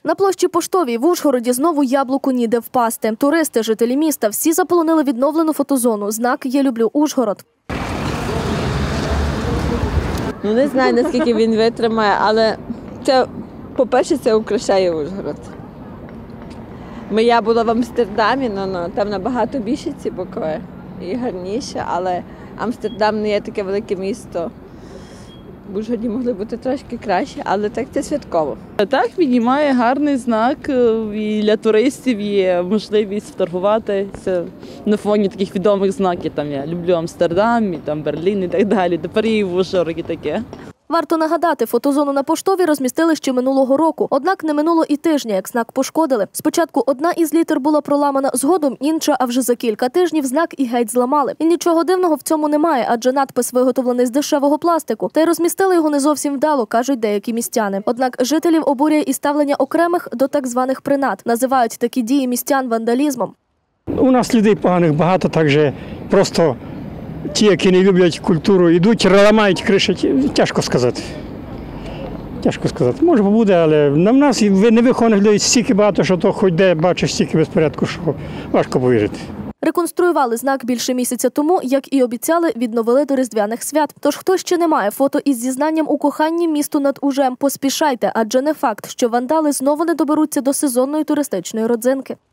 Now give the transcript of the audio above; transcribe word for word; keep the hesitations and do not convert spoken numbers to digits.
На площі Поштовій в Ужгороді знову яблуку ніде впасти. Туристи, жителі міста, всі заполонили відновлену фотозону. Знак «Я люблю Ужгород». Ну, не знаю, наскільки він витримає, але це, по-перше, це украшає Ужгород. Я була в Амстердамі, ну, ну, там набагато більше ці букви і гарніше, але Амстердам не є таке велике місто. В Ужгороді могли бути трошки краще, але так це святково. Так, піднімає гарний знак, і для туристів є можливість фотографуватися на фоні таких відомих знаків. Там я люблю Амстердам, і там Берлін і так далі. Тепер і в Ужгороді таке. Варто нагадати, фотозону на Поштовій розмістили ще минулого року. Однак не минуло і тижня, як знак пошкодили. Спочатку одна із літер була проламана, згодом інша, а вже за кілька тижнів знак і геть зламали. І нічого дивного в цьому немає, адже надпис виготовлений з дешевого пластику. Та й розмістили його не зовсім вдало, кажуть деякі містяни. Однак жителів обурює і ставлення окремих до так званих принад. Називають такі дії містян вандалізмом. У нас людей поганих багато, також просто ті, які не люблять культуру, йдуть, ламають, кришать. Тяжко сказати. Тяжко сказати. Може буде, але на нас невихованих людей стільки багато, що то хоч де бачиш стільки безпорядку, що важко повірити. Реконструювали знак більше місяця тому, як і обіцяли, відновили до Різдвяних свят. Тож хто ще не має фото із зізнанням у коханні місту над Ужем, поспішайте, адже не факт, що вандали знову не доберуться до сезонної туристичної родзинки.